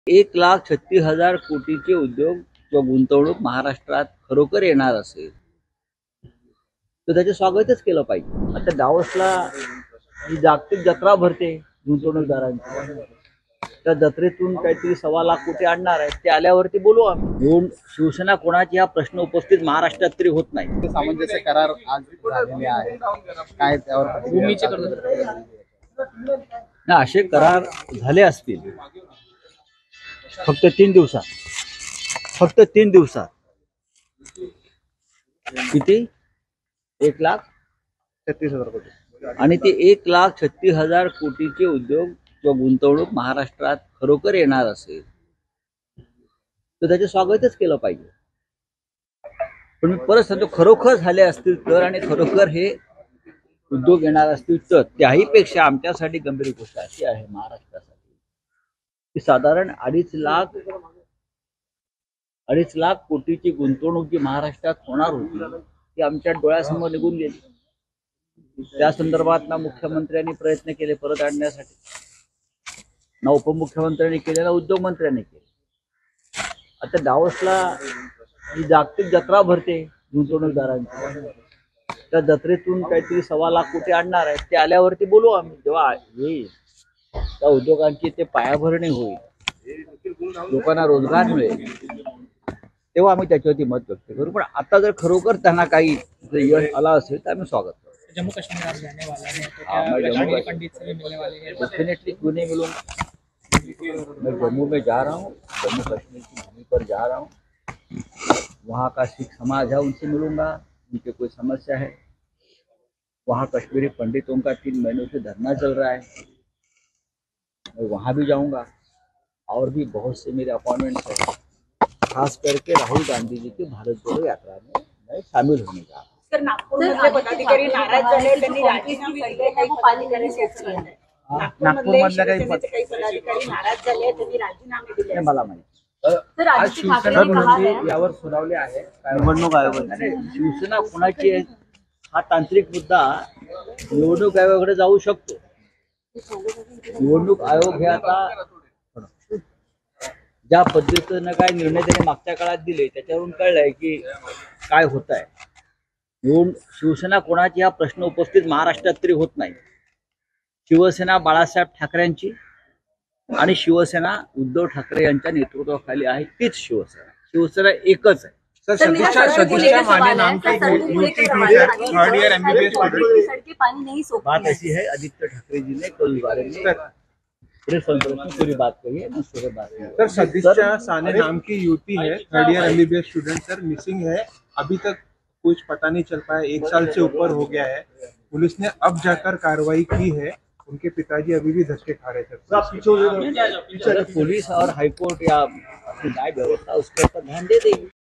1,36,000 कोटीचे उद्योग किंवा गुंतवणूक महाराष्ट्रात खरोखर येणार असेल तर त्याचे स्वागतच केलं पाहिजे. आता दावोसला ही जागतिक जत्रा भरते गुंतवणूकदारांची. त्या जत्रेतून काहीतरी 1.25 लाख कोटी आणणार आहेत. ते आल्यावरती बोलू आम्ही. दोन शिवसेना कोणाची हा प्रश्न उपस्थित महाराष्ट्रात तरी होत नाही. सामंजस्य करार आज झालेले आहे. काय त्यावर भूमीचे ना असे करार झाले असतील फक्त 3 दिवसात किती 1,36,000 कोटी आणि ते 1,36,000 कोटीचे उद्योग किंवा गुंतवणूक महाराष्ट्रात खरोखर येणार असेल तर त्याचे स्वागतच केलं पाहिजे. पण मी परत सांगतो, खरोखर झाले असतील तर आणि खरोखर हे उद्योग येणार असतील तर त्याही पेक्षा आमच्यासाठी गंभीर गोष्ट अशी आहे महाराष्ट्रासाठी की साधारण 2.5 लाख कोटीची गुंतवणूक जी महाराष्ट्रात होणार होती ती आमच्या डोळ्यासमोर निघून गेली. त्या संदर्भात ना मुख्यमंत्र्यांनी प्रयत्न केले परत आणण्यासाठी, ना उपमुख्यमंत्र्यांनी केले, ना उद्योगमंत्र्यांनी केले. आता दावोसला ही जागतिक जत्रा भरते गुंतवणूकदारांची. त्या जत्रेतून काहीतरी 1.25 लाख कोटी आणणार आहेत. ते आल्यावरती बोलू आम्ही. जेव्हा येईल त्या उद्योगांची ते पायाभरणी होईल, लोकांना रोजगार मिळेल, तेव्हा आम्ही त्याच्यावरती मत व्यक्त करू. पण आता जर खरोखर त्यांना काही यश आला असेल तर आम्ही स्वागत करू. जम्मू कश्मीर आप जाने वाला है तो क्या पंडित से भी मिलने वाले हैं? डेफिनेटली क्यों नहीं मिलूंगा. मैं जम्मू में जा रहा हूँ, जम्मू कश्मीर की भूमि पर जा रहा हूँ. वहाँ का सिख समाज है, उनसे मिलूंगा. उनकी कोई समस्या है, वहाँ कश्मीरी पंडितों का 3 महीनों से धरना चल रहा है, मैं वहाँ भी जाऊंगा. और भी बहुत से मेरे अपॉइंटमेंट्स हैं, खास करके राहुल गांधी जी की भारत जोड़ो यात्रा में मैं शामिल होने जा रहा हूँ. सर, नागपूरमधले पदाधिकारी नाराज झाले, त्यांनी राजीनामे दिले. काही पदाधिकारी नागपूरमधल्या काही पदाधिकारी नाराज झाले, त्यांनी राजीनामे दिले. मला माहिती आज शिवसेना यावर सुनावले आहे निवडणूक आयोगाने. शिवसेना कोणाची आहे हा तांत्रिक मुद्दा निवडणूक आयोगाकडे जाऊ शकतो. निवडणूक आयोग हे आता ज्या पद्धतीनं काय निर्णय त्याने मागच्या काळात दिले त्याच्यावरून कळलंय की काय होत आहे. शिवसेना कोणाची हा प्रश्न उपस्थित महाराष्ट्रात तरी होत नाही. शिवसेना बाळासाहेब ठाकरेंची आणि शिवसेना उद्धव ठाकरे यांच्या नेतृत्वाखाली आहे तीच शिवसेना. शिवसेना एकच आहे. सदिच्छा माने नाम की UP third year MBBS student. बात ऐसी है, आदित्य ठाकरे जी ने कल इस बारे में प्रेस कॉन्फ्रेंस में पूरी बात कही है. मैं पूरी बात नहीं. सर, सदिच्छा साने नाम की युवती है, third year MBBS student sir, missing है. अभी तक कुछ पता नहीं चल पाया. 1 साल से ऊपर हो गया है. पुलिस ने अब जाकर कार्रवाई की है. उनके पिताजी अभी भी धक्के खा रहे थे. पुलिस और हाईकोर्ट या न्याय व्यवस्था उस पर ध्यान दे देगी.